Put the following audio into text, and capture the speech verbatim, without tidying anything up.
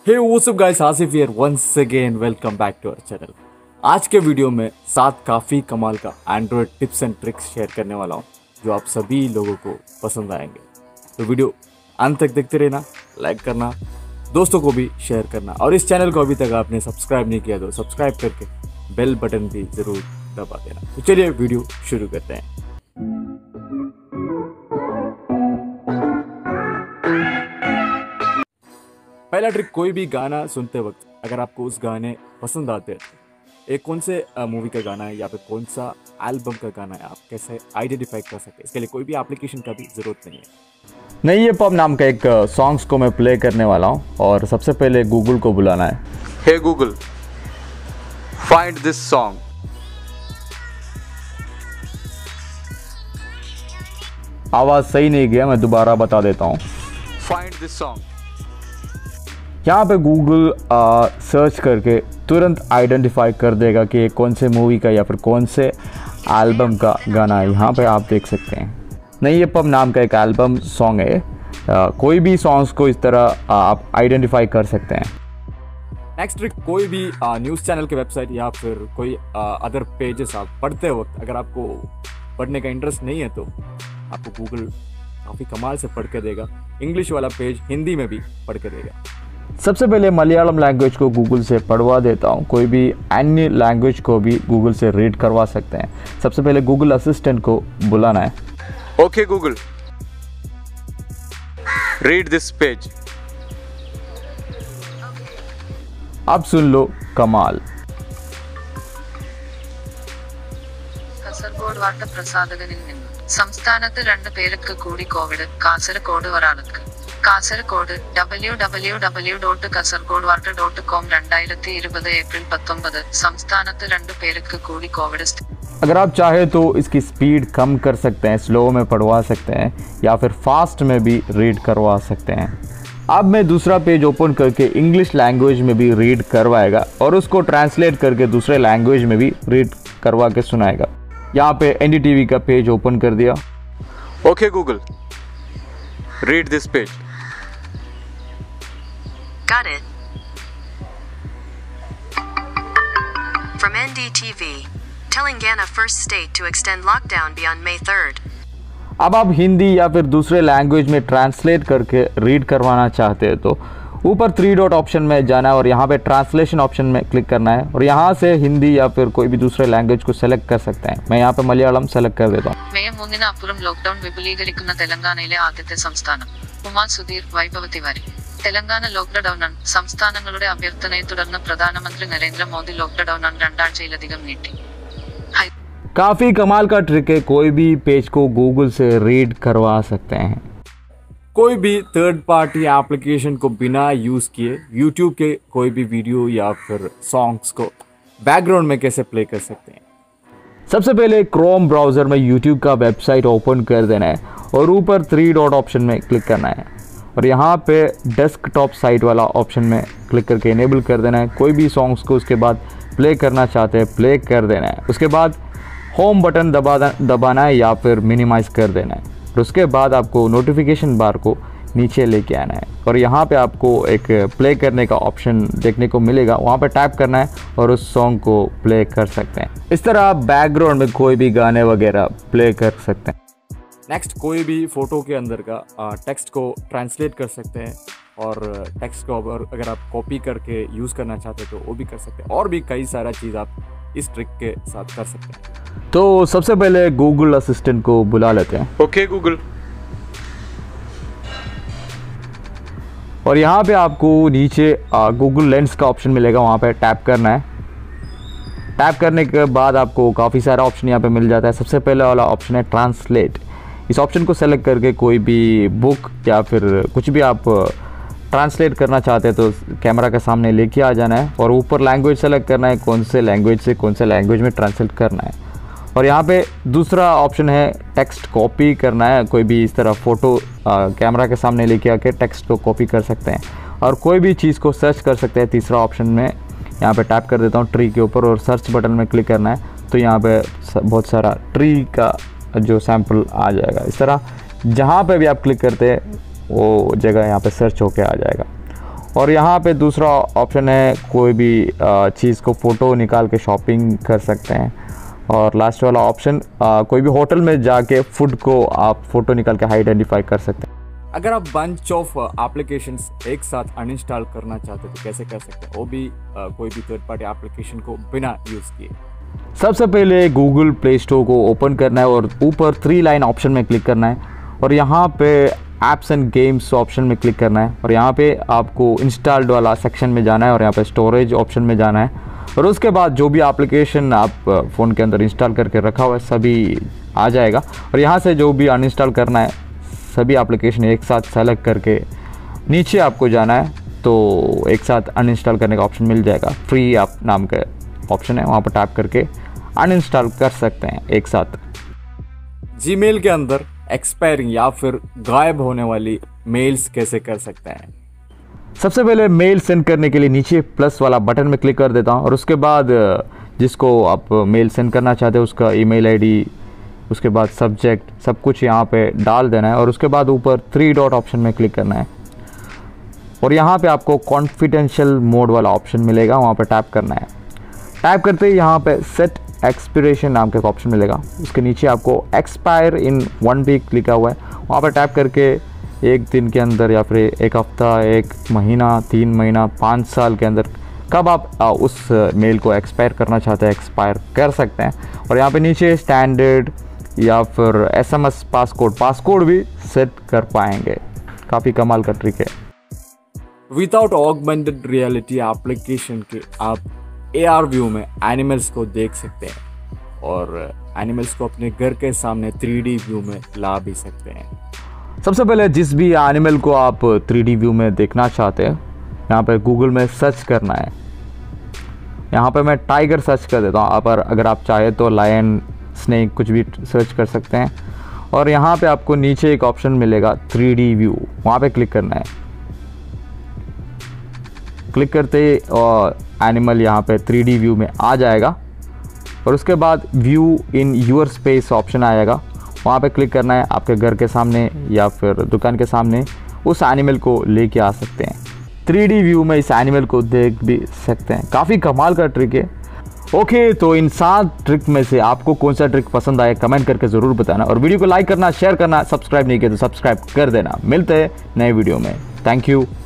Hey what's up guys, Asif here once again, welcome back to our channel. आज के video में सात काफ़ी कमाल का Android tips and tricks share करने वाला हूँ जो आप सभी लोगों को पसंद आएंगे। तो वीडियो अंत तक देखते रहना, लाइक करना, दोस्तों को भी शेयर करना, और इस चैनल को अभी तक आपने सब्सक्राइब नहीं किया तो सब्सक्राइब करके बेल बटन भी ज़रूर दबा देना। तो चलिए वीडियो शुरू करते हैं। पहला ट्रिक, कोई भी गाना सुनते वक्त अगर आपको उस गाने पसंद आते हैं तो एक कौन से मूवी का गाना है या फिर कौन सा एल्बम का गाना है, आप कैसे आइडेंटिफाई कर सकते हैं। इसके लिए कोई भी एप्लीकेशन का भी ज़रूरत नहीं है। नहीं, ये पब नाम का एक सॉन्ग्स को मैं प्ले करने वाला हूँ और सबसे पहले गूगल को बुलाना है। Hey Google, find this song. आवाज़ सही नहीं गया, मैं दोबारा बता देता हूँ। Find this song. यहाँ पे गूगल सर्च करके तुरंत आइडेंटिफाई कर देगा कि ये कौन से मूवी का या फिर कौन से एल्बम का गाना है। यहाँ पे आप देख सकते हैं। नहीं, ये पब नाम का एक एल्बम सॉन्ग है। आ, कोई भी सॉन्ग्स को इस तरह आ, आप आइडेंटिफाई कर सकते हैं। नेक्स्ट ट्रिक, कोई भी न्यूज़ चैनल की वेबसाइट या फिर कोई अदर पेजेस आप पढ़ते वक्त अगर आपको पढ़ने का इंटरेस्ट नहीं है तो आपको गूगल काफ़ी कमाल से पढ़ के देगा। इंग्लिश वाला पेज हिंदी में भी पढ़ के देगा। सबसे पहले मलयालम लैंग्वेज को गूगल से पढ़वा देता हूँ। कोई भी अन्य लैंग्वेज को भी गूगल से रीड करवा सकते हैं। सबसे पहले गूगल असिस्टेंट को बुलाना है। Okay Google, read this page. अब सुन लो कमाल। കാസർഗോഡ് വാർത്ത പ്രസാധകനിൽ നിന്ന് സംസ്ഥാനത്ത് രണ്ട് പേർക്ക് കൂടി കോവിഡ്, കാസർഗോഡ് ഒരാൾക്ക്. Kasaragod W W W dot Kasaragod വാർത്ത ഡോട്ട് കോം രണ്ടായിരത്തി ഇരുപത് ഏപ്രിൽ പത്തൊമ്പത് സംസ്ഥാനത്ത് രണ്ട് പേർക്ക് കൂടി കോവിഡ്। अगर आप चाहे तो इसकी स्पीड कम कर सकते हैं, स्लो में पढ़वा सकते हैं या फिर फास्ट में भी रीड करवा सकते हैं। अब मैं दूसरा पेज ओपन करके इंग्लिश लैंग्वेज में भी रीड करवाएगा और उसको ट्रांसलेट करके दूसरे लैंग्वेज में भी रीड करवा के सुनाएगा। यहाँ पे एन डी टी वी का पेज ओपन कर दिया। Okay Google, read this page. Got it. From N D T V, Telangana first state to extend lockdown beyond May third. अब आप हिंदी या फिर दूसरे लैंग्वेज में ट्रांसलेट करके रीड करवाना चाहते हैं तो ऊपर थ्री डॉट ऑप्शन में जाना है और यहाँ पे ट्रांसलेशन ऑप्शन में क्लिक करना है और यहाँ से हिंदी या फिर कोई भी दूसरे लैंग्वेज को सेलेक्ट कर सकते हैं। मैं यहाँ पे मलयालम सेलेक्ट कर देता हूँ। മെയ് മൂന്നിന് അപ്പുറം ലോക്ക്ഡൌൺ വിപുലീകരിക്കുന്ന തെലങ്കാനയിലെ ആദ്യത്തെ സംസ്ഥാനം. ഉമാ സുധീർ, വൈഭവ് തിവാരി. തെലങ്കാന ലോക്ക്ഡൌൺ സംസ്ഥാനങ്ങളുടെ അഭ്യർത്ഥനയെ തുടർന്ന് പ്രധാനമന്ത്രി നരേന്ദ്രമോദി ലോക്ക്ഡൌൺ രണ്ടാഴ്ചയിലധികം നീട്ടി. काफ़ी कमाल का ट्रिक है, कोई भी पेज को गूगल से रीड करवा सकते हैं। कोई भी थर्ड पार्टी एप्लीकेशन को बिना यूज़ किए यूट्यूब के कोई भी वीडियो या फिर सॉन्ग्स को बैकग्राउंड में कैसे प्ले कर सकते हैं। सबसे पहले क्रोम ब्राउज़र में यूट्यूब का वेबसाइट ओपन कर देना है और ऊपर थ्री डॉट ऑप्शन में क्लिक करना है और यहाँ पे डेस्कटॉप साइट वाला ऑप्शन में क्लिक करके इनेबल कर देना है। कोई भी सॉन्ग्स को उसके बाद प्ले करना चाहते हैं प्ले कर देना है। उसके बाद होम बटन दबा दबाना है या फिर मिनिमाइज़ कर देना है और उसके बाद आपको नोटिफिकेशन बार को नीचे लेके आना है और यहाँ पे आपको एक प्ले करने का ऑप्शन देखने को मिलेगा। वहाँ पे टैप करना है और उस सॉन्ग को प्ले कर सकते हैं। इस तरह आप बैकग्राउंड में कोई भी गाने वगैरह प्ले कर सकते हैं। नेक्स्ट, कोई भी फ़ोटो के अंदर का टेक्स्ट को ट्रांसलेट कर सकते हैं और टेक्स्ट को अगर आप कॉपी करके यूज़ करना चाहते हैं तो वो भी कर सकते हैं। और भी कई सारा चीज़ आप इस ट्रिक के साथ कर सकते हैं। तो सबसे पहले गूगल असिस्टेंट को बुला लेते हैं। ओके गूगल, और यहाँ पे आपको नीचे गूगल लेंस का ऑप्शन मिलेगा, वहाँ पे टैप करना है। टैप करने के बाद आपको काफ़ी सारा ऑप्शन यहाँ पे मिल जाता है। सबसे पहले वाला ऑप्शन है ट्रांसलेट। इस ऑप्शन को सेलेक्ट करके कोई भी बुक या फिर कुछ भी आप ट्रांसलेट करना चाहते हैं तो कैमरा के सामने लेके आ जाना है और ऊपर लैंग्वेज सेलेक्ट करना है, कौन से लैंग्वेज से कौन से लैंग्वेज में ट्रांसलेट करना है। और यहाँ पे दूसरा ऑप्शन है टेक्स्ट कॉपी करना है। कोई भी इस तरह फ़ोटो कैमरा के सामने लेके आके टेक्स्ट को कॉपी कर सकते हैं और कोई भी चीज़ को सर्च कर सकते हैं। तीसरा ऑप्शन में यहाँ पे टैप कर देता हूँ ट्री के ऊपर और सर्च बटन में क्लिक करना है तो यहाँ पे बहुत सारा ट्री का जो सैम्पल आ जाएगा। इस तरह जहाँ पे भी आप क्लिक करते हैं वो जगह यहाँ पे सर्च होके आ जाएगा। और यहाँ पे दूसरा ऑप्शन है कोई भी चीज़ को फ़ोटो निकाल के शॉपिंग कर सकते हैं। और लास्ट वाला ऑप्शन कोई भी होटल में जाके फूड को आप फ़ोटो निकाल के आइडेंटिफाई कर सकते हैं। अगर आप बंच ऑफ एप्लीकेशंस एक साथ अनइंस्टॉल करना चाहते तो कैसे कर सकते हैं, वो भी आ, कोई भी थर्ड पार्टी एप्लीकेशन को बिना यूज़ किए? सबसे पहले गूगल प्ले स्टोर को ओपन करना है और ऊपर थ्री लाइन ऑप्शन में क्लिक करना है और यहाँ पे ऐप्स एंड गेम्स ऑप्शन में क्लिक करना है और यहाँ पे आपको इंस्टॉल्ड वाला सेक्शन में जाना है और यहाँ पे स्टोरेज ऑप्शन में जाना है और उसके बाद जो भी एप्लीकेशन आप फ़ोन के अंदर इंस्टॉल करके रखा हुआ है सभी आ जाएगा और यहाँ से जो भी अनइंस्टॉल करना है सभी एप्लीकेशन एक साथ सेलेक्ट करके नीचे आपको जाना है तो एक साथ अनइंस्टॉल करने का ऑप्शन मिल जाएगा। फ्री आप नाम का ऑप्शन है, वहाँ पर टैप करके अनइंस्टॉल कर सकते हैं एक साथ। जीमेल के अंदर एक्सपायरिंग या फिर गायब होने वाली मेल्स कैसे कर सकते हैं? सबसे पहले मेल सेंड करने के लिए नीचे प्लस वाला बटन में क्लिक कर देता हूँ और उसके बाद जिसको आप मेल सेंड करना चाहते हैं उसका ईमेल आईडी, उसके बाद सब्जेक्ट, सब कुछ यहाँ पे डाल देना है और उसके बाद ऊपर थ्री डॉट ऑप्शन में क्लिक करना है और यहाँ पे आपको कॉन्फिडेंशियल मोड वाला ऑप्शन मिलेगा, वहाँ पे टैप करना है। टैप करते ही यहाँ पे सेट एक्सपिरेशन नाम का एक ऑप्शन मिलेगा, उसके नीचे आपको एक्सपायर इन वन वीक लिखा हुआ है, वहाँ पर टैप करके एक दिन के अंदर या फिर एक हफ्ता, एक महीना, तीन महीना, पाँच साल के अंदर कब आप आ, उस मेल को एक्सपायर करना चाहते हैं एक्सपायर कर सकते हैं। और यहाँ पे नीचे स्टैंडर्ड या फिर एसएमएस पासकोड पासकोड भी सेट कर पाएंगे। काफ़ी कमाल का ट्रिक है। विदाउट ऑगमेंटेड रियलिटी एप्लीकेशन के आप एआर व्यू में एनिमल्स को देख सकते हैं और एनिमल्स को अपने घर के सामने थ्री डी व्यू में ला भी सकते हैं। सबसे पहले जिस भी एनिमल को आप थ्री डी व्यू में देखना चाहते हैं यहाँ पे गूगल में सर्च करना है। यहाँ पे मैं टाइगर सर्च कर देता हूँ, पर अगर आप चाहे तो लायन, स्नेक कुछ भी सर्च कर सकते हैं। और यहाँ पे आपको नीचे एक ऑप्शन मिलेगा थ्री डी व्यू, वहाँ पे क्लिक करना है। क्लिक करते ही और एनिमल यहाँ पे थ्री डी व्यू में आ जाएगा और उसके बाद view in your space option आएगा, वहाँ पे क्लिक करना है। आपके घर के सामने या फिर दुकान के सामने उस एनिमल को लेके आ सकते हैं। थ्री डी व्यू में इस एनिमल को देख भी सकते हैं। काफ़ी कमाल का ट्रिक है। ओके, तो इन सात ट्रिक में से आपको कौन सा ट्रिक पसंद आया कमेंट करके ज़रूर बताना और वीडियो को लाइक करना, शेयर करना, सब्सक्राइब नहीं किया तो सब्सक्राइब कर देना। मिलते हैं नए वीडियो में। Thank you.